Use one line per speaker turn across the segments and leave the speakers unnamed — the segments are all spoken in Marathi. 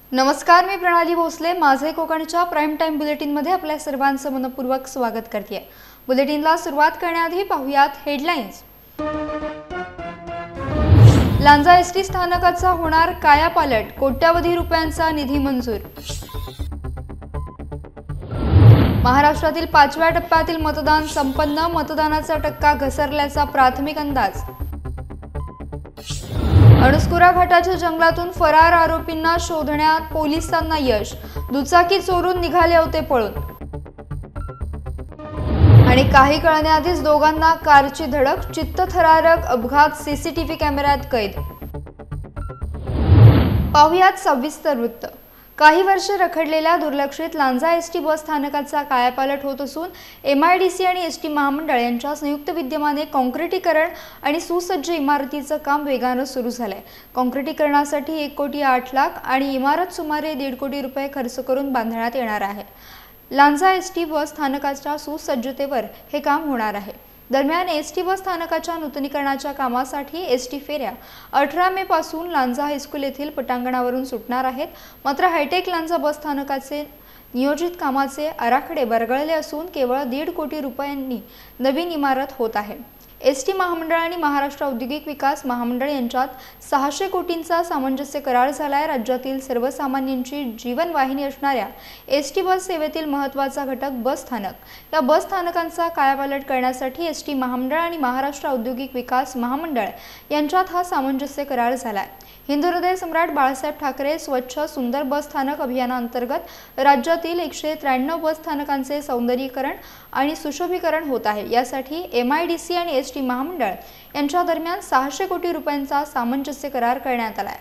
नमस्कार, मी प्रणाली भोसले. माझे कोकणच्या प्राइम टाइम बुलेटिनमध्ये आपल्या सर्वांचं मनपूर्वक स्वागत करते. बुलेटिनला सुरुवात करण्याआधी पाहूयात हेडलाईन्स. लांजा एसटी स्थानकाचा होणार कायापालट, कोट्यावधी रुपयांचा निधी मंजूर. महाराष्ट्रातील 5व्या टप्प्यातील मतदान संपन्न, मतदानाचा टक्का घसरल्याचा प्राथमिक अंदाज. अणुस्कुरा घाटाच्या जंगलातून फरार आरोपींना शोधण्यात पोलिसांना यश, दुचाकी चोरून निघाले होते पळून. आणि काही कळण्याआधीच दोघांना कारची धडक, चित्तथरारक अपघात सीसीटीव्ही कॅमेऱ्यात कैद. पाहुयात सविस्तर वृत्त. काही वर्ष रखडलेल्या दुर्लक्षित लांजा एसटी बस स्थानकाचा कायापालट होत असून MIDC आणि एसटी महामंडळ यांच्या संयुक्त विद्यमाने काँक्रिटीकरण आणि सुसज्ज इमारतीचं काम वेगानं सुरू झालंय. काँक्रिटीकरणासाठी 1,08,00,000 आणि इमारत सुमारे 1.5 कोटी रुपये खर्च करून बांधण्यात येणार आहे. लांजा एसटी बस स्थानकाच्या सुसज्जतेवर हे काम होणार आहे. दरम्यान एसटी बस स्थानकाच्या नूतनीकरणाच्या कामासाठी एसटी फेऱ्या 18 मे पासून लांजा हायस्कूल येथील पटांगणावरून सुटणार आहेत. मात्र हायटेक लांजा बस स्थानकाचे नियोजित कामाचे आराखडे बरगळले असून केवळ 1.5 कोटी रुपयांनी नवीन इमारत होत आहे. एसटी महामंडळ आणि महाराष्ट्र औद्योगिक विकास महामंडळ यांच्यात 600 कोटींचा सामंजस्य करार झालाय. राज्यातील सर्वसामान्यांची जीवनवाहिनी असणाऱ्या एसटी बस सेवेतील महत्त्वाचा घटक बस स्थानक. या बस स्थानकांचा कायापालट करण्यासाठी एसटी महामंडळ आणि महाराष्ट्र औद्योगिक विकास महामंडळ यांच्यात हा सामंजस्य करार झालाय. हिंदू हृदय सम्राट बाळासाहेब ठाकरे स्वच्छ सुंदर बस स्थानक अभियानांतर्गत राज्यातील 193 बस स्थानकांचे सौंदर्यीकरण आणि सुशोभीकरण होत आहे. यासाठी MIDC आणि एसटी महामंडळ यांच्या दरम्यान 600 कोटी रुपयांचा सामंजस्य करार करण्यात आलाय.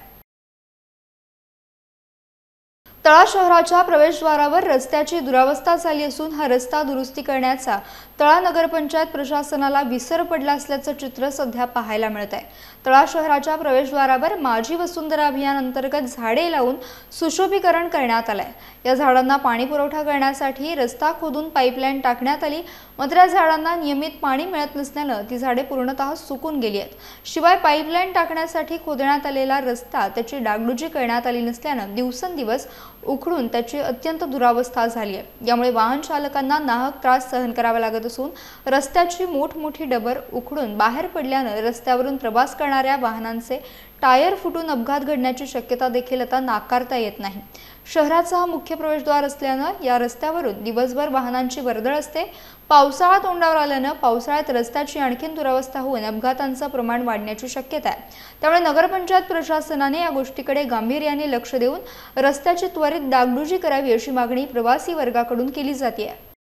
तळा शहराच्या प्रवेशद्वारावर रस्त्याची दुरावस्था झाली असून हा रस्ता दुरुस्ती करण्याचा तळा नगरपंचायत प्रशासनाला विसर पडला असल्याचं चित्र सध्या पाहायला मिळत आहे. तळा शहराच्या प्रवेशद्वारावर माझी वसुंधरा अभियान अंतर्गत झाडे लावून सुशोभीकरण करण्यात आलंय. या झाडांना पाणी पुरवठा करण्यासाठी रस्ता खोदून पाईपलाईन टाकण्यात आली. मात्र या झाडांना नियमित पाणी मिळत नसल्यानं ती झाडे पूर्णतः सुकून गेली आहेत. शिवाय पाईपलाईन टाकण्यासाठी खोदण्यात आलेला रस्ता त्याची डागडुजी करण्यात आली नसल्यानं दिवसेंदिवस उखडून त्याची अत्यंत दुरावस्था झाली आहे. यामुळे वाहन चालकांना नाहक त्रास सहन करावा लागत असून रस्त्याची मोठमोठी डबर उखडून बाहेर पडल्यानं रस्त्यावरून प्रवास करणाऱ्या वाहनांचे टायर फुटून अपघात घडण्याची शक्यता देखील आता नाकारता येत नाही. शहराचा हा मुख्य प्रवेशद्वार असल्यानं या रस्त्यावरून दिवसभर वाहनांची वर्दळ असते. पावसाळा तोंडावर आल्यानं पावसाळ्यात रस्त्याची आणखीन दुरावस्था होऊन अपघातांचं प्रमाण वाढण्याची शक्यता आहे. त्यामुळे नगरपंचायत प्रशासनाने या गोष्टीकडे गांभीर्याने लक्ष देऊन रस्त्याची त्वरित डागडुजी करावी अशी मागणी प्रवासी वर्गाकडून केली जाते.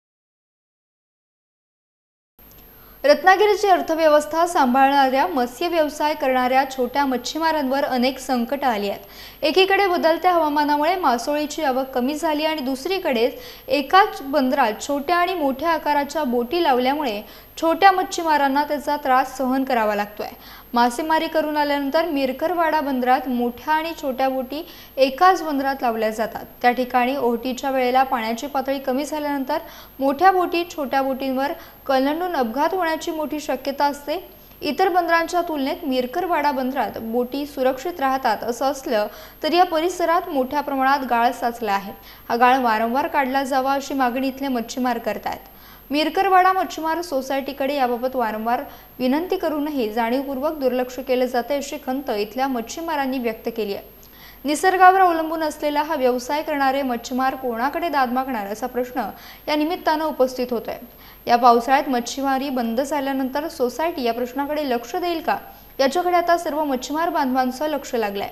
रत्नागिरीची अर्थव्यवस्था सांभाळणाऱ्या मत्स्य व्यवसाय करणाऱ्या छोट्या मच्छीमारांवर अनेक संकट आली आहेत. एकीकडे बदलत्या हवामानामुळे मासोळीची आवक कमी झाली आणि दुसरीकडे एकाच बंदरात छोट्या आणि मोठ्या आकाराच्या बोटी लावल्यामुळे छोट्या मच्छीमारांना त्याचा त्रास सहन करावा लागतोय. मासेमारी करून आल्यानंतर मिरकरवाडा बंदरात मोठ्या आणि छोट्या बोटी एकाच बंदरात लावल्या जातात. त्या ठिकाणी ओहोटीच्या वेळेला पाण्याची पातळी कमी झाल्यानंतर मोठ्या बोटी छोट्या बोटींवर कलंडून अपघात होण्याची मोठी शक्यता असते. इतर बंदरांच्या तुलनेत मिरकरवाडा बंदरात बोटी सुरक्षित राहतात. असं असलं तरी या परिसरात मोठ्या प्रमाणात गाळ साचला आहे. हा गाळ वारंवार काढला जावा अशी मागणी इथले मच्छीमार करतायत. मिरकरवाडा मच्छीमार सोसायटीकडे याबाबत वारंवार विनंती करूनही जाणीवपूर्वक दुर्लक्ष केलं जाते अशी खंत इथल्या मच्छीमारांनी व्यक्त केली आहे. निसर्गावर अवलंबून असलेला हा व्यवसाय करणारे मच्छीमार कोणाकडे दाद मागणार असा प्रश्न या निमित्तानं उपस्थित होतोय. या पावसाळ्यात मच्छीमारी बंद झाल्यानंतर सोसायटी या प्रश्नाकडे लक्ष देईल का, याच्याकडे आता सर्व मच्छीमार बांधवांचं लक्ष लागलंय.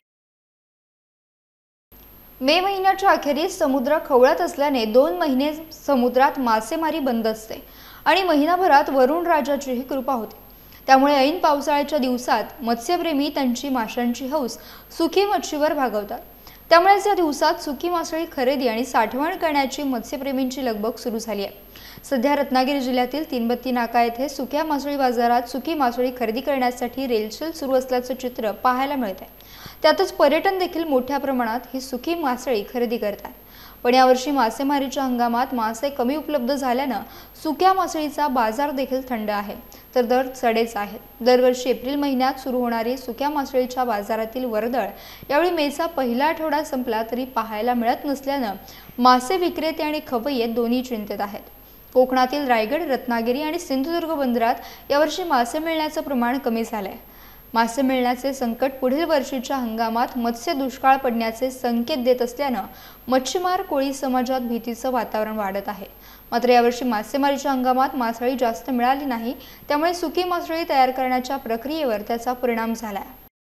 मे महिन्याच्या अखेरीस समुद्र खवळत असल्याने 2 महिने समुद्रात मासेमारी बंद असते आणि महिनाभरात वरुण राजाचीही कृपा होते. त्यामुळे ऐन पावसाळ्याच्या दिवसात मत्स्यप्रेमी त्यांची माशांची हौस सुकी मच्छीवर भागवतात. त्यामुळेच या दिवसात सुकी मासळी खरेदी आणि साठवण करण्याची मत्स्यप्रेमींची लगबग सुरू झाली आहे. सध्या रत्नागिरी जिल्ह्यातील तीनबत्ती नाका येथे सुक्या मासळी बाजारात सुकी मासळी खरेदी करण्यासाठी रेलचेल सुरू असल्याचं चित्र पाहायला मिळत आहे। त्यातच पर्यटन देखील मोठ्या प्रमाणात ही सुकी मासळी खरेदी करतात। पण यावर्षी मासेमारीच्या हंगामात मासे कमी उपलब्ध झाल्यानं सुक्या मासळीचा बाजार देखील थंड आहे, तर दर चढेच आहेत। दरवर्षी एप्रिल महिन्यात सुरू होणारी सुक्या मासळीच्या बाजारातील वर्दळ यावेळी मेचा पहिला आठवडा संपला तरी पाहायला मिळत नसल्यानं मासे विक्रेते आणि खवय्ये दोन्ही चिंतेत आहेत। कोकणातील रायगड, रत्नागिरी आणि सिंधुदुर्ग बंदरात यावर्षी मासे मिळण्याचं प्रमाण कमी झालंय। मासे मिळण्याचे संकट पुढील वर्षीच्या हंगामात मत्स्य दुष्काळ पडण्याचे संकेत देत असल्यानं मच्छीमार कोळी समाजात भीतीचं वातावरण वाढत आहे। मात्र यावर्षी मासेमारीच्या हंगामात मासळी जास्त मिळाली नाही, त्यामुळे सुकी मासळी तयार करण्याच्या प्रक्रियेवर त्याचा परिणाम झाला।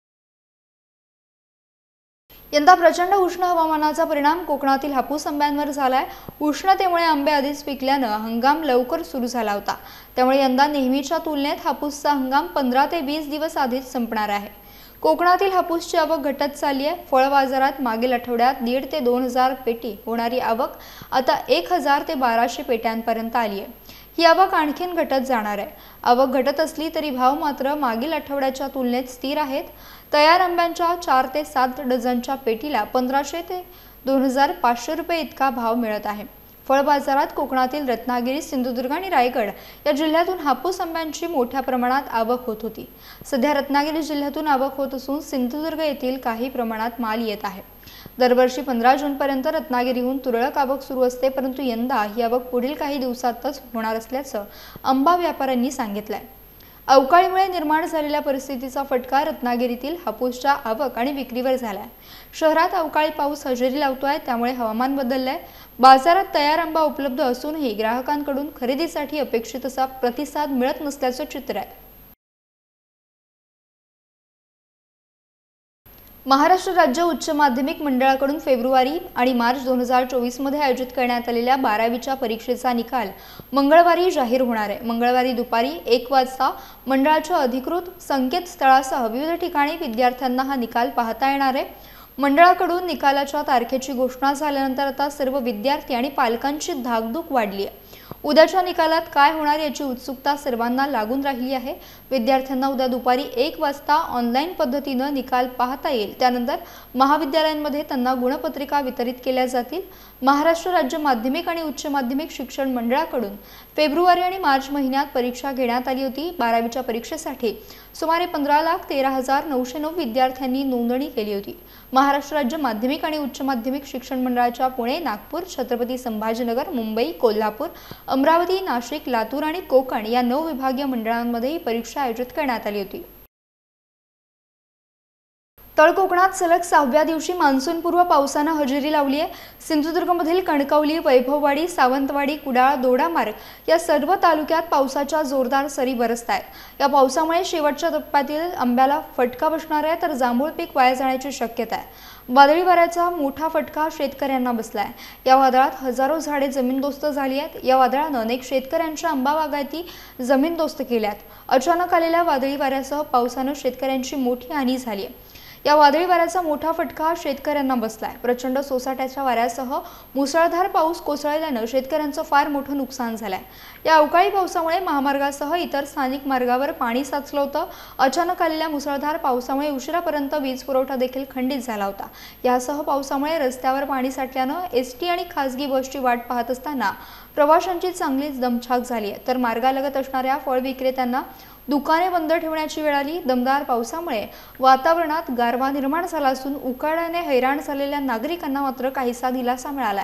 यंदा प्रचंड उष्ण हवामानाचा परिणाम कोकणातील हापूस आंब्यांवर झालाय। उष्णतेमुळे आंबे आधीच पिकल्यानं हंगाम लवकर सुरू झाला होता, त्यामुळे यंदा नेहमीच्या तुलनेत हापूसचा हंगाम 15 ते 20 दिवस आधीच संपणार आहे। कोकणातील हापूसची आवक घटत चालली आहे। फळ बाजारात मागील आठवड्यात 1,500 ते 2,000 पेटी होणारी आवक आता 1,000 ते 1,200 पेट्यांपर्यंत आली आहे। ही आवक आणखीन घटत जाणार आहे। आवक घटत असली तरी भाव मात्र मागील आठवड्याच्या तुलनेत स्थिर आहेत। तयार आंब्यांच्या 4 ते 7 डझनच्या पेटीला 1,500 ते 2,500 रुपये इतका भाव मिळत आहे। फळ बाजारात कोकणातील रत्नागिरी, सिंधुदुर्ग आणि रायगड या जिल्ह्यातून हापूस आंब्यांची मोठ्या प्रमाणात आवक होत होती। सध्या रत्नागिरी जिल्ह्यातून आवक होत असून सिंधुदुर्ग येथील काही प्रमाणात माल येत आहे। दरवर्षी 15 जूनपर्यंत रत्नागिरीहून तुरळक आवक सुरू असते, परंतु यंदा ही आवक पुढील काही दिवसातच होणार असल्याचं आंबा व्यापाऱ्यांनी सांगितलंय। अवकाळीमुळे निर्माण झालेल्या परिस्थितीचा फटका रत्नागिरीतील हापूसच्या आवक आणि विक्रीवर झालाय। शहरात अवकाळी पाऊस हजेरी लावतोय, त्यामुळे हवामान बदललंय। बाजारात तयार आंबा उपलब्ध असूनही ग्राहकांकडून खरेदीसाठी अपेक्षित असा प्रतिसाद मिळत नसल्याचं चित्र आहे। महाराष्ट्र राज्य उच्च माध्यमिक मंडळाकडून फेब्रुवारी आणि मार्च 2024 मध्ये आयोजित करण्यात आलेल्या 12वीच्या परीक्षेचा निकाल मंगळवारी जाहीर होणार आहे। मंगळवारी दुपारी 1 वाजता मंडळाच्या अधिकृत संकेतस्थळासह विविध ठिकाणी विद्यार्थ्यांना हा निकाल पाहता येणार आहे। मंडळाकडून निकालाच्या तारखेची घोषणा झाल्यानंतर आता सर्व विद्यार्थी आणि पालकांची धाकधूक वाढली आहे। उद्याच्या निकालात काय होणार याची उत्सुकता सर्वांना लागून राहिली आहे। विद्यार्थ्यांना उद्या दुपारी 1 वाजता ऑनलाईन पद्धतीने निकाल पाहता येईल। त्यानंतर महाविद्यालयांमध्ये त्यांना गुणपत्रिका वितरित केल्या जातील। महाराष्ट्र राज्य माध्यमिक आणि उच्च माध्यमिक शिक्षण मंडळाकडून फेब्रुवारी आणि मार्च महिन्यात परीक्षा घेण्यात आली होती। 12वीच्या परीक्षेसाठी सुमारे 15,13,909 विद्यार्थ्यांनी नोंदणी केली होती। महाराष्ट्र राज्य माध्यमिक आणि उच्च माध्यमिक शिक्षण मंडळाच्या पुणे, नागपूर, छत्रपती संभाजीनगर, मुंबई, कोल्हापूर, अमरावती, नाशिक, लातूर आणि कोकण या 9 विभागीय मंडळांमध्ये ही परीक्षा आयोजित करण्यात आली होती। तळ कोकणात सलग 6व्या दिवशी मान्सूनपूर्व पावसानं हजेरी लावली आहे। सिंधुदुर्गमधील कणकवली, वैभववाडी, सावंतवाडी, कुडाळ, दोडामार्ग या सर्व तालुक्यात पावसाच्या जोरदार सरी बरसत आहेत। या पावसामुळे शेवटच्या टप्प्यातील आंब्याला फटका बसणार आहे, तर जांभूळ पीक वाया जाण्याची शक्यता आहे। वादळी वाऱ्याचा मोठा फटका शेतकऱ्यांना बसलाय। या वादळात हजारो झाडे जमीनदोस्त झाली आहेत। या वादळानं अनेक शेतकऱ्यांच्या आंबा बागायती जमीनदोस्त केल्यात। अचानक आलेल्या वादळी वाऱ्यासह पावसानं शेतकऱ्यांची मोठी हानी झाली आहे। या वादळी वाऱ्याचा मोठा फटका शेतकऱ्यांना बसलाय। प्रचंड सोसाट्याच्या वाऱ्यासह मुसळधार पाऊस कोसळल्यानं शेतकऱ्यांचं फार मोठं नुकसान झालंय। या अवकाळी पावसामुळे महामार्गासह इतर स्थानिक मार्गावर पाणी साचलं होतं। अचानक आलेल्या मुसळधार पावसामुळे उशिरापर्यंत वीज पुरवठा देखील खंडित झाला होता। यासह पावसामुळे रस्त्यावर पाणी साठल्यानं एसटी आणि खासगी बसची वाट पाहत असताना प्रवाशांची चांगलीच दमछाक झाली आहे, तर मार्गालगत असणाऱ्या फळ विक्रेत्यांना दुकाने बंद ठेवण्याची वेळ आली। दमदार पावसामुळे वातावरणात गारवा निर्माण झाला असून उकाड्याने हैराण झालेल्या नागरिकांना मात्र काहीसा दिलासा मिळालाय।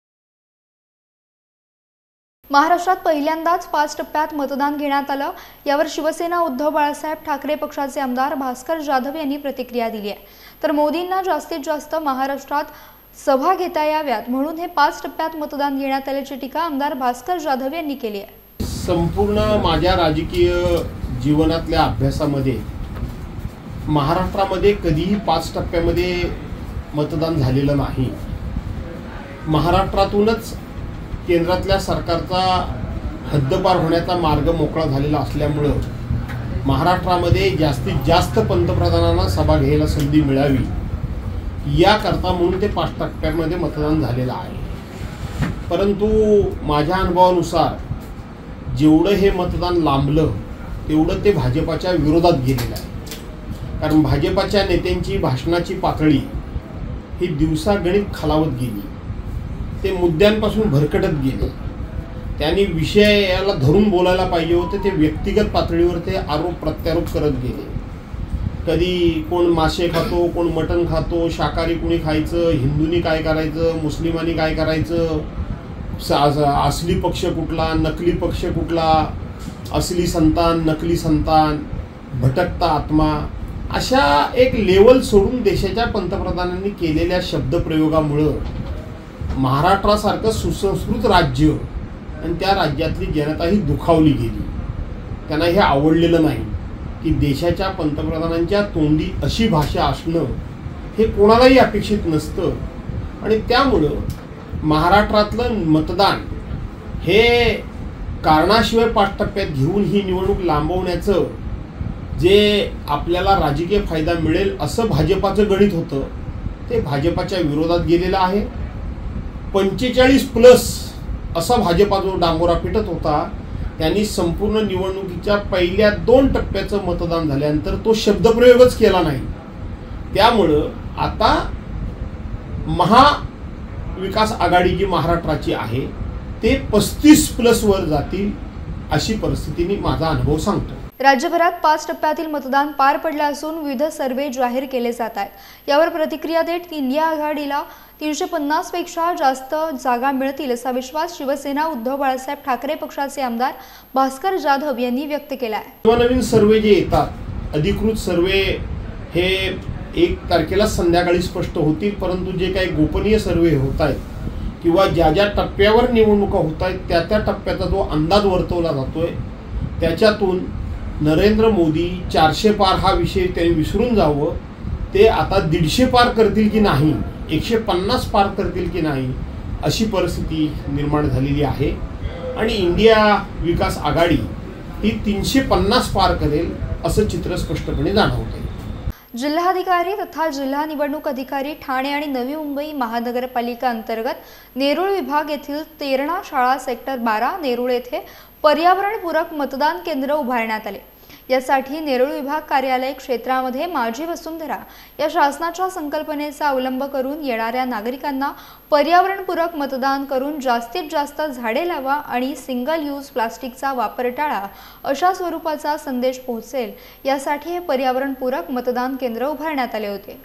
महाराष्ट्रात पहिल्यांदाच 5 टप्प्यात मतदान घेण्यात आलं। यावर शिवसेना उद्धव बाळासाहेब ठाकरे पक्षाचे आमदार भास्कर जाधव यांनी प्रतिक्रिया दिली आहे। तर मोदींना जास्तीत जास्त महाराष्ट्रात सभा घेता याव्यात म्हणून हे 5 टप्प्यात मतदान घेण्यात आल्याची टीका आमदार भास्कर जाधव यांनी केली आहे।
संपूर्ण माझ्या राजकीय जीवनातल्या अभ्यासामध्ये महाराष्ट्रामध्ये कधीही 5 टप्प्यामध्ये मतदान झालेलं नाही। महाराष्ट्रातूनच केंद्रातल्या सरकारचा हद्दपार होण्याचा मार्ग मोकळा झालेला असल्यामुळं महाराष्ट्रामध्ये जास्तीत जास्त पंतप्रधानांना सभा घ्यायला संधी मिळावी याकरता म्हणून ते 5 टप्प्यामध्ये मतदान झालेलं आहे। परंतु माझ्या अनुभवानुसार जेवढं हे मतदान लांबलं तेवढं ते भाजपाच्या विरोधात गेलेलं आहे. कारण भाजपाच्या नेत्यांची भाषणाची पातळी ही दिवसागणिक खालावत गेली. ते मुद्द्यांपासून भरकटत गेले. त्यांनी विषयाला धरून बोलायला पाहिजे होते ते व्यक्तिगत पातळीवर ते आरोप प्रत्यारोप करत गेले. कधी कोण मासे खातो, कोण मटण खातो, शाकाहारी कुणी खायचं, हिंदूंनी काय करायचं, मुस्लिमांनी काय करायचं, असली पक्ष कुठला, नकली पक्ष कुठला, असली संतान, नकली संतान, भटकता आत्मा, अशा एक लेवल सोडून देशाच्या पंतप्रधानांनी केलेल्या शब्दप्रयोगामुळं महाराष्ट्रासारखं सुसंस्कृत राज्य आणि त्या राज्यातली जनता ही दुखावली गेली. त्यांना हे आवडलेलं नाही की देशाच्या पंतप्रधानांच्या तोंडी अशी भाषा असणं हे कोणालाही अपेक्षित नसतं. आणि त्यामुळं महाराष्ट्रातलं मतदान हे कारणाशिवाय 5 टप्प्यात घेऊन ही निवडणूक लांबवण्याचं जे आपल्याला राजकीय फायदा मिळेल असं भाजपाचं गणित होतं ते भाजपाच्या विरोधात गेलेलं आहे. 45+ असा भाजपा जो डांगोरा पिटत होता त्यांनी संपूर्ण निवडणुकीच्या पहिल्या 2 टप्प्याचं मतदान झाल्यानंतर तो शब्दप्रयोगच केला नाही. त्यामुळं आता महाविकास आघाडी जी महाराष्ट्राची आहे ते 35+ वर जातील अशी परिस्थितीने माझा अनुभव सांगतो.
राज्यभरात 5 टप्प्यातील मतदान पार पडले असून विविध सर्वे जाहीर केले जात आहेत. यावर प्रतिक्रिया देत इंडिया आघाडीला 350 पेक्षा जास्त जागा मिळतील असा विश्वास शिवसेना उद्धव बाळासाहेब ठाकरे पक्षाचे आमदार भास्कर जाधव यांनी व्यक्त केला आहे.
नवीन सर्वे जे येतात अधिकृत सर्वे हे 1 तारखेला संध्याकाळी स्पष्ट होतील. परंतु जे काही गोपनीय सर्वे होत आहेत किंवा ज्या ज्या टप्प्यावर निवडणुका होत आहेत त्या त्या टप्प्याचा जो अंदाज वर्तवला जातोय त्याच्यातून नरेंद्र मोदी 400 पार हा विषय त्यांनी विसरून जावं. ते आता 150 पार करतील की नाही, 150 पार करतील की नाही अशी परिस्थिती निर्माण झालेली आहे. आणि इंडिया विकास आघाडी ही 350 पार करेल असं चित्र स्पष्टपणे जाणवते.
जिल्हाधिकारी तथा जिल्हा निवडणूक अधिकारी ठाणे आणि नवी मुंबई महानगरपालिका अंतर्गत नेरूळ विभाग येथील तेरणा शाळा सेक्टर 12 नेरूळ येथे पर्यावरणपूरक मतदान केंद्र उभारण्यात आले. यासाठी नेरूळ विभाग कार्यालय क्षेत्रामध्ये माझी वसुंधरा या शासनाच्या संकल्पनेचा अवलंब करून येणाऱ्या नागरिकांना पर्यावरणपूरक मतदान करून जास्तीत जास्त झाडे लावा आणि सिंगल यूज प्लास्टिकचा वापर टाळा अशा स्वरूपाचा संदेश पोहोचेल यासाठी हे पर्यावरणपूरक मतदान केंद्र उभारण्यात आले होते.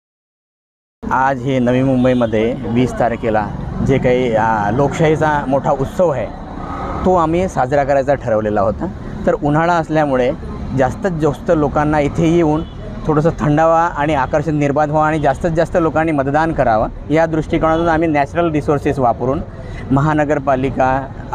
आज हे नवी मुंबईमध्ये 20 तारखेला जे काही लोकशाहीचा मोठा उत्सव आहे तो आम्ही साजरा करायचा ठरवलेला होता. तर उन्हाळा असल्यामुळे जास्तीत जास्त लोकांना इथे येऊन थोडंसं थंडावा आणि आकर्षण निर्माण व्हावं आणि जास्तीत जास्त लोकांनी मतदान करावं या दृष्टिकोनातून आम्ही नॅचरल रिसोर्सेस वापरून महानगरपालिका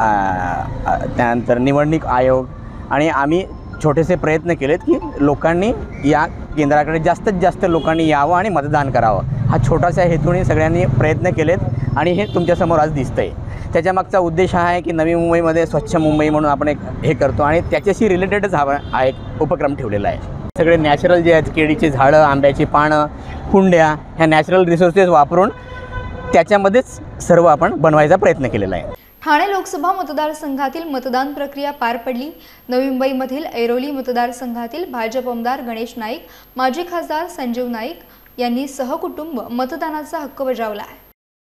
त्यानंतर निवडणूक आयोग आणि आम्ही छोटेसे प्रयत्न केलेत की लोकांनी या केंद्राकडे जास्तीत जास्त लोकांनी यावं आणि मतदान करावं. हा छोटासा हेतूने सगळ्यांनी प्रयत्न केलेत आणि हे तुमच्यासमोर आज दिसतंय. त्याच्यामागचा उद्देश हा आहे की नवी मुंबईमध्ये स्वच्छ मुंबई म्हणून आपण एक हे करतो आणि त्याच्याशी रिलेटेडच हा एक उपक्रम ठेवलेला आहे. सगळे नॅचरल जे आहेत केळीची झाडं, आंब्याची पानं, कुंड्या ह्या नॅचरल रिसोर्सेस वापरून त्याच्यामध्येच सर्व आपण बनवायचा प्रयत्न केलेला आहे.
ठाणे लोकसभा मतदारसंघातील मतदान प्रक्रिया पार पडली. नवी मुंबईमधील ऐरोली मतदारसंघातील भाजप आमदार गणेश नाईक, माजी खासदार संजीव नाईक यांनी सहकुटुंब मतदानाचा हक्क बजावला आहे.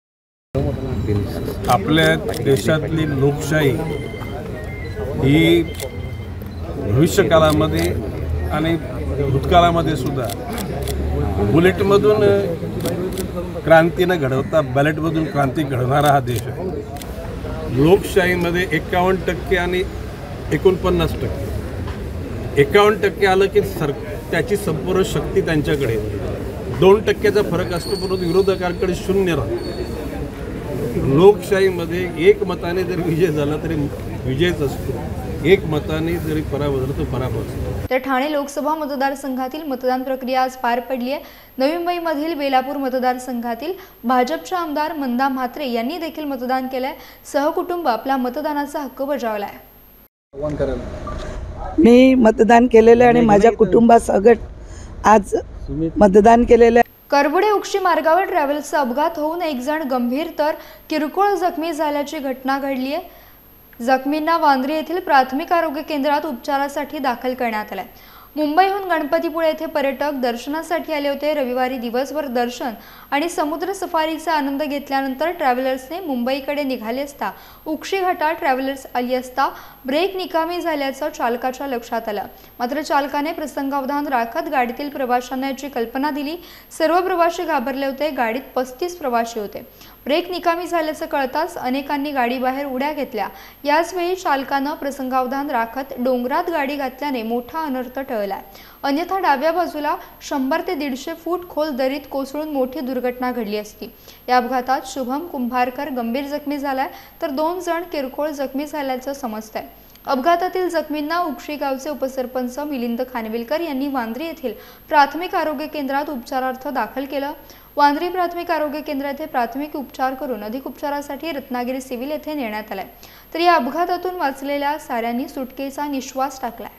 आपल्या देशातली लोकशाही ही भविष्यकाळामध्ये आणि भूतकाळामध्ये सुद्धा बुलेटमधून क्रांतीनं घडवता बॅलेटमधून क्रांती घडवणारा हा देश आहे. लोकशाहीमध्ये 51% आणि 49%. 51% आलं की त्याची संपूर्ण शक्ती त्यांच्याकडे, 2%चा फरक असतो परंतु विरोधकांकडे 0 राहतो. लोकशाहीमध्ये 1 मताने जरी विजय झाला तरी विजयच असतो, 1 मताने जरी पराभव झाला तर पराभव असतो.
तर ठाणे लोकसभा मतदारसंघातील मतदान प्रक्रिया आज पार पडली आहे. नवी मुंबईमधील बेलापूर मतदारसंघातील भाजपच्या आमदार मंदा म्हात्रे यांनी देखील मतदान केलंय. सहकुटुंब आपला मतदानाचा हक्क बजावलाय.
मी मतदान केलेलं आणि माझ्या कुटुंबासकट आज मतदान केलेलं.
करबुडे उक्षी मार्गावर ट्रॅव्हल्सचा अपघात होऊन एक जण गंभीर तर किरकोळ जखमी झाल्याची घटना घडली आहे। जखमींना वांद्रे येथील प्राथमिक आरोग्य केंद्रात उपचारासाठी दाखल करण्यात आले। मुंबईहून गणपतीपुळे येथे पर्यटक दर्शनासाठी आले होते। रविवारी दिवसभर दर्शन आणि समुद्र सफारीचा आनंद घेतल्यानंतर ट्रॅव्हलर्सने मुंबईकडे निघाले असता उक्षी घाटात ट्रॅव्हलर्स आली असता ब्रेक निकामी झाल्याचं चालकाच्या लक्षात आलं। मात्र चालकाने प्रसंगावधान राखत गाडीतील प्रवाशांना याची कल्पना दिली। सर्व प्रवासी घाबरले होते। गाडीत 35 प्रवासी होते। ब्रेक निकामी झाल्याचं कळताच अनेकांनी गाडी बाहेर उड्या घेतल्या। याच वेळी चालकानं प्रसंगावधान राखत डोंगरात गाडी घातल्याने मोठा अनर्थ टळला। अन्यथा डाव्या बाजूला 100 ते 150 फूट खोल दरीत कोसळून मोठी दुर्घटना घडली असती। या अपघातात शुभम कुंभारकर गंभीर जखमी झालाय तर 2 जण किरकोळ जखमी झाल्याचं समजतंय। अपघातातील जखमींना उक्षी गावचे उपसरपंच मिलिंद खानविलकर यांनी वांद्रे येथील प्राथमिक आरोग्य केंद्रात उपचारार्थ दाखल केलं। वांद्रे प्राथमिक आरोग्य केंद्र येथे प्राथमिक उपचार करून अधिक उपचारासाठी रत्नागिरी सिव्हिल येथे नेण्यात आले। तर या अपघातातून वाचलेल्या साऱ्यांनी सुटकेचा निश्वास टाकलाय।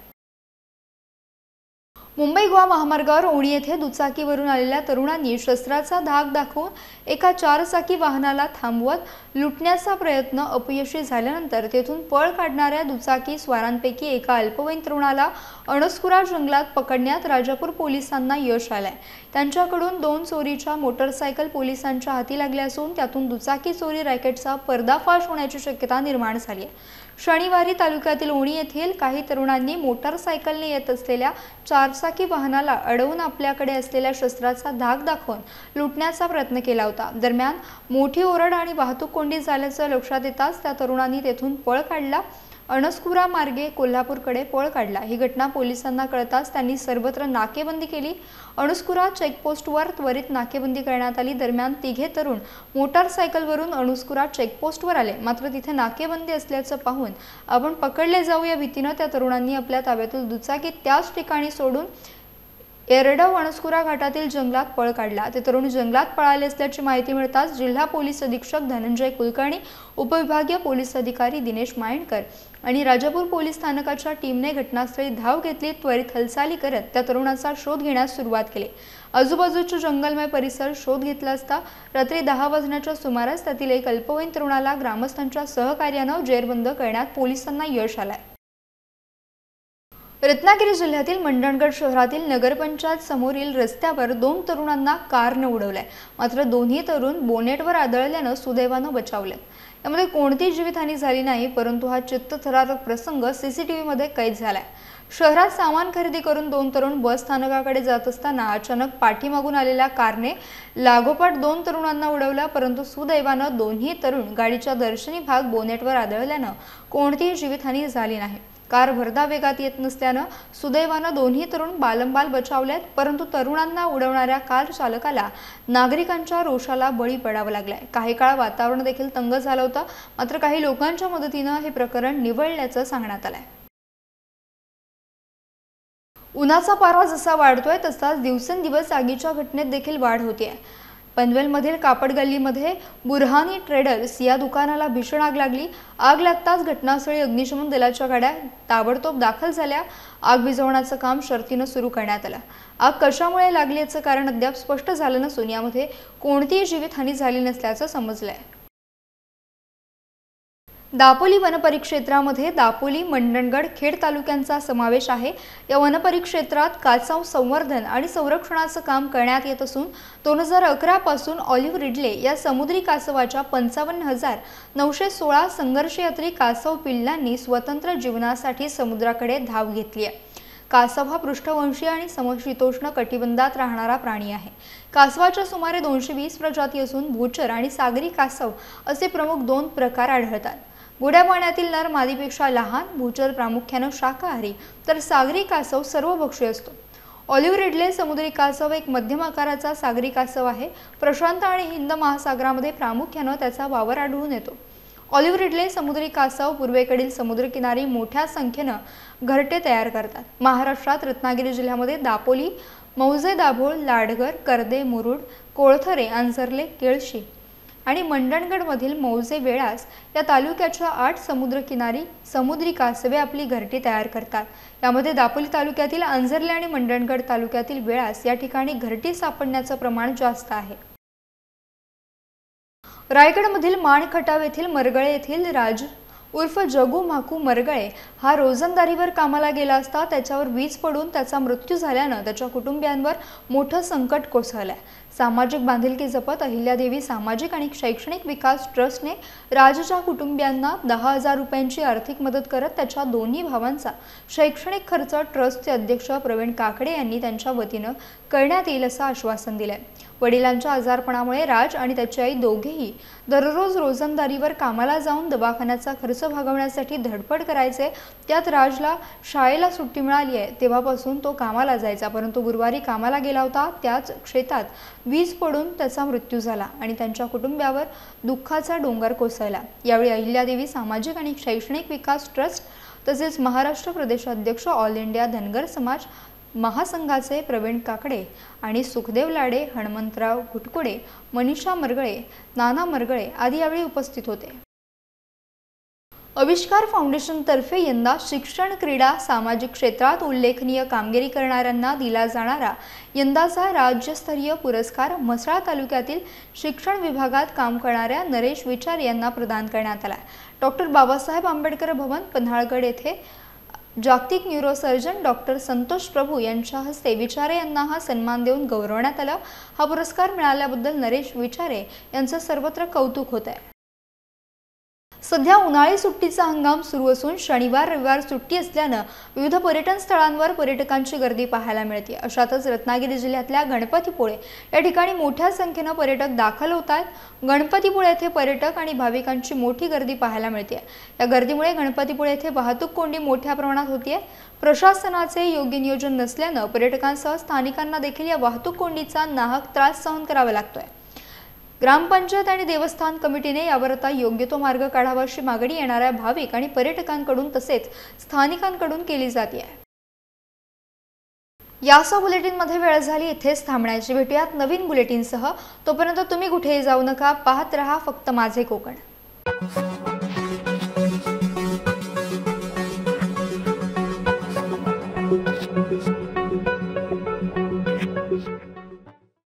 मुंबई गोवा महामार्गावर ओणी येथे दुचाकीवरून आलेल्या तरुणांनी शस्त्राचा धाक दाखवून एका 4चाकी वाहनाला थांबवत लुटण्याचा प्रयत्न अपयशी झाल्यानंतर तेथून पळ काढणाऱ्या दुचाकी स्वारांपैकी एका अल्पवयीन तरुणाला अणस्कुरा जंगलात पकडण्यात राजापूर पोलिसांना यश आलंय। त्यांच्याकडून 2 चोरीच्या मोटरसायकल पोलिसांच्या हाती लागल्या असून त्यातून दुचाकी चोरी रॅकेटचा पर्दाफाश होण्याची शक्यता निर्माण झाली आहे। शनिवारी तालुक्यातील ओणी येथील काही तरुणांनी मोटरसायकलने येत असलेल्या 4चाकी वाहनाला अडवून आपल्याकडे असलेल्या शस्त्राचा धाक दाखवून लुटण्याचा प्रयत्न केला होता। दरम्यान मोठी ओरड आणि वाहतूक कोंडी झाल्याचं लक्षात येताच त्या तरुणांनी तेथून पळ काढला। अणस्कुरा मार्गे कोल्हापूरकडे पळ काढला। ही घटना पोलिसांना कळताच त्यांनी सर्वत्र नाकेबंदी केली। अणस्कुरा चेकपोस्टवर त्वरित नाकेबंदी करण्यात आली। दरम्यान 3घे तरुण मोटारसायकलवरून अणस्कुरा चेकपोस्टवर आले। मात्र तिथे नाकेबंदी असल्याचं पाहून आपण पकडले जाऊ या भीतीने त्या तरुणांनी आपल्या ताब्यातील दुचाकी त्याच ठिकाणी सोडून एरडव अणस्कुरा घाटातील जंगलात पळ काढला। ते तरुण जंगलात पळाले असल्याची माहिती मिळताच जिल्हा पोलीस अधीक्षक धनंजय कुलकर्णी, उपविभागीय पोलीस अधिकारी दिनेश मायंडकर आणि राजापूर पोलीस स्थानकाच्या टीमने घटनास्थळी धाव घेतली। त्वरित हालचाली करत त्या तरुणाचा शोध घेण्यास सुरुवात केली। आजूबाजूच्या जंगलमय परिसर शोध घेतला असता रात्री 10 वाजण्याच्या सुमारास त्यातील एक अल्पवयीन तरुणाला ग्रामस्थांच्या सहकार्याने जेरबंद करण्यात पोलिसांना यश आलंय। रत्नागिरी जिल्ह्यातील मंडणगड शहरातील नगरपंचायत समोरील रस्त्यावर 2 तरुणांना कारने उडवले। मात्र दोन्ही तरुण बोनेटवर आदळल्याने सुदैवाने बचावले। यामध्ये कोणतीही जीवितहानी झाली नाही, परंतु हा चित्तथरारक प्रसंग सीसीटीव्हीमध्ये कैद झालाय। शहरात सामान खरेदी करून 2 तरुण बस स्थानकाकडे जात असताना अचानक पाठीमागून आलेल्या कारने लागोपाठ 2 तरुणांना उडवला, परंतु सुदैवाने दोन्ही तरुण गाडीच्या दर्शनी भाग बोनेटवर आदळल्याने कोणतीही जीवितहानी झाली नाही। कार भरधाव वेगात येत नसल्याने सुदैवाने दोन्ही तरुण बालंबाल बचावलेत, परंतु तरुणांना उडवणाऱ्या कार चालकाला नागरिकांच्या रोषाला बळी पडावं लागलाय। काही काळ वातावरण देखील तंग झालं होतं, मात्र काही लोकांच्या मदतीने हे प्रकरण निवळल्याचं सांगण्यात आलंय। उन्हाचा पारा जसा वाढतोय तसाच दिवसेंदिवस आगीच्या घटनेत देखील वाढ होते। पनवेलमधील कापड गल्लीमध्ये बुरहानी ट्रेडर्स या दुकानाला भीषण आग लागली। आग लागताच घटनास्थळी अग्निशमन दलाच्या गाड्या ताबडतोब दाखल झाल्या। आग विझवण्याचं काम शर्तीने सुरू करण्यात आलं। आग कशामुळे लागली याचं कारण अद्याप स्पष्ट झालं नसून यामध्ये कोणतीही जीवितहानी झाली नसल्याचं समजलंय। दापोली वनपरिक्षेत्रामध्ये दापोली, मंडणगड, खेड तालुक्यांचा समावेश आहे। या वनपरिक्षेत्रात कासव संवर्धन आणि संरक्षणाचं काम करण्यात येत असून 2011 पासून ऑलिव्ह रिडले या समुद्री कासवाच्या 55,916 संघर्षयात्री कासव पिल्लांनी स्वतंत्र जीवनासाठी समुद्राकडे धाव घेतली आहे। कासव हा पृष्ठवंशी आणि समशीतोष्ण कटिबंधात राहणारा प्राणी आहे। कासवाच्या सुमारे 220 प्रजाती असून भूचर आणि सागरी कासव असे प्रमुख 2 प्रकार आढळतात। गोड्या पाण्यातील नर मादीपेक्षा लहान, भूचर प्रामुख्याने शाकाहारी तर सागरी कासव सर्वभक्षी असतो। ऑलिव्ह रिडले समुद्री कासव एक मध्यम आकाराचा सागरी कासव आहे। प्रशांत आणि हिंद महासागरामध्ये प्रामुख्याने त्याचा वावर आढळून येतो। ऑलिव्ह रिडले समुद्री कासव पूर्वेकडील समुद्रकिनारी मोठ्या संख्येने घरटे तयार करतात। महाराष्ट्रात रत्नागिरी जिल्ह्यामध्ये दापोली, मौजे, दाभोळ, लाडघर, करदे, मुरुड, कोळथरे, आंजर्ले, केळशी आणि मंडणगडमधील मौजे वेळास या तालुक्याच्या 8 समुद्री कासवे आपली घरटी तयार करतात। यामध्ये दापोली तालुक्यातील अंजर्ले आणि मंडणगड तालुक्यातील वेळास या ठिकाणी घरटी सापडण्याचं प्रमाण जास्त आहे। रायगडमधील माणखटाव येथील मरगळे येथील राज उर्फ जगू माकू मरगळे हा रोजंदारीवर कामाला गेला असता त्याच्यावर वीज पडून त्याचा मृत्यू झाल्यानं त्याच्या कुटुंबियांवर मोठं संकट कोसळलंय। सामाजिक बांधिलकी जपत अहिल्यादेवी सामाजिक आणि शैक्षणिक विकास ट्रस्टने राजच्या कुटुंबियांना 10,000 रुपयांची आर्थिक मदत करत त्याच्या दोन्ही भावांचा शैक्षणिक खर्च ट्रस्टचे अध्यक्ष प्रवीण काकडे यांनी त्यांच्या वतीनं करण्यात येईल असं आश्वासन दिलंय। वडिलांच्या आजारपणामुळे राज आणि त्याची आई दोघेही दररोज रोजंदारीवर कामाला जाऊन दवाखान्याचा खर्च भागवण्यासाठी धडपड करायचे। त्यात राजला शाळेला सुट्टी मिळाली आहे तेव्हापासून तो कामाला जायचा, परंतु गुरुवारी कामाला गेला होता त्याच शेतात वीज पडून त्याचा मृत्यू झाला आणि त्यांच्या कुटुंबियावर दुःखाचा डोंगर कोसळला। यावेळी अहिल्यादेवी सामाजिक आणि शैक्षणिक विकास ट्रस्ट तसेच महाराष्ट्र प्रदेशाध्यक्ष ऑल इंडिया धनगर समाज महासंघाचे प्रवीण काकडे आणि सुखदेव लाडे, हनुमंतराव घुटकुडे, मनीषा मरगळे, नाना मरगळे आदी यावेळी उपस्थित होते। आविष्कार फाउंडेशन तर्फे यंदा शिक्षण, क्रीडा, सामाजिक क्षेत्रात उल्लेखनीय कामगिरी करणाऱ्यांना दिला जाणारा यंदाचा राज्यस्तरीय पुरस्कार म्हसळा तालुक्यातील शिक्षण विभागात काम करणाऱ्या नरेश विचारे यांना प्रदान करण्यात आला। डॉक्टर बाबासाहेब आंबेडकर भवन, पन्हाळगड येथे जागतिक न्यूरोसर्जन डॉक्टर संतोष प्रभू यांच्या हस्ते विचारे यांना हा सन्मान देऊन गौरवण्यात आला। हा पुरस्कार मिळाल्याबद्दल नरेश विचारे यांचं सर्वत्र कौतुक होत आहे। सध्या उन्हाळी सुट्टीचा हंगाम सुरू असून शनिवार रविवार सुट्टी असल्यानं विविध पर्यटन स्थळांवर पर्यटकांची गर्दी पाहायला मिळते। अशातच रत्नागिरी जिल्ह्यातल्या गणपतीपुळे या ठिकाणी मोठ्या संख्येनं पर्यटक दाखल होत आहेत। गणपतीपुळे येथे पर्यटक आणि भाविकांची मोठी गर्दी पाहायला मिळते। या गर्दीमुळे गणपतीपुळे येथे वाहतूक कोंडी मोठ्या प्रमाणात होतीये। प्रशासनाचे योग्य नियोजन नसल्यानं पर्यटकांसह स्थानिकांना देखील या वाहतूक कोंडीचा नाहक त्रास सहन करावा लागतोय। ग्रामपंचायत आणि देवस्थान कमिटीने यावर आता योग्य तो मार्ग काढावा अशी मागणी येणाऱ्या भाविक आणि पर्यटकांकडून तसेच स्थानिकांकडून केली जाते। यासह बुलेटिनमध्ये वेळ झाली इथेच थांबण्याची। भेटूयात नवीन बुलेटिनसह। तोपर्यंत तुम्ही कुठेही जाऊ नका, पाहत रहा फक्त माझे कोकण।